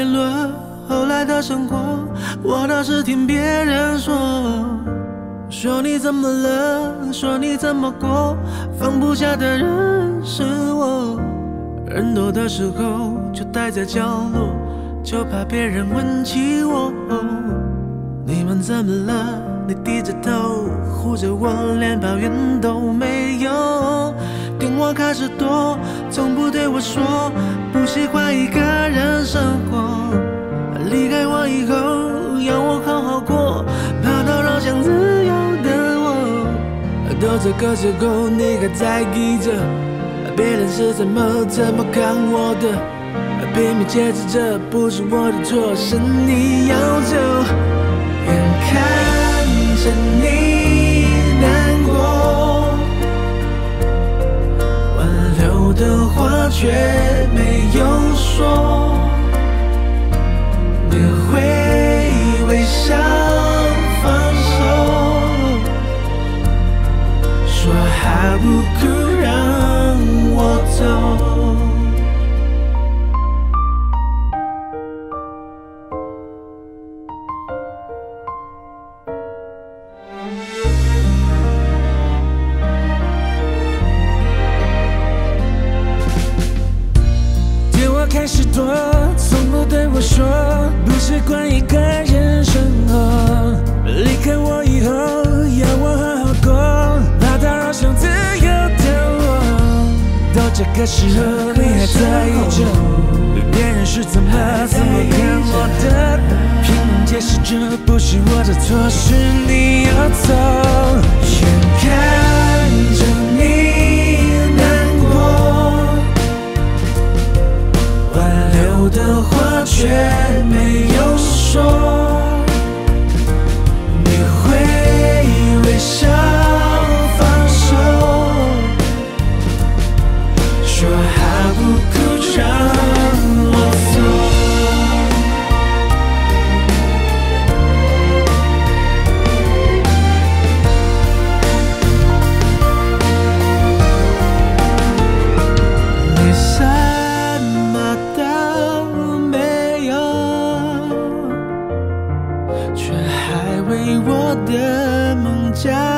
辩论后来的生活，我倒是听别人说，说你怎么了，说你怎么过，放不下的人是我。人多的时候就待在角落，就怕别人问起我。你们怎么了？你低着头护着我，连抱怨都没有。电话开始多，从不对我说不喜欢一个人生活。离开我以后，要我好好过，怕打扰想自由的我。到这个时候，你还在意着别人是怎么看我的，拼命解释这不是我的错，是你要走。眼看着你难过，挽留的话却没有说，你会微笑放手，说还不哭让我走。开始多，从不对我说不习惯一个人生活。离开我以后，要我好好过，怕打扰想自由的我。到这个时候，你还在意着别人是怎么看我的，拼命解释这不是我的错，是你要走。眼看着你难过，留的话却没有说，你会微笑放手，说还不哭让我走。你什么都没有，却还为我的梦骄傲。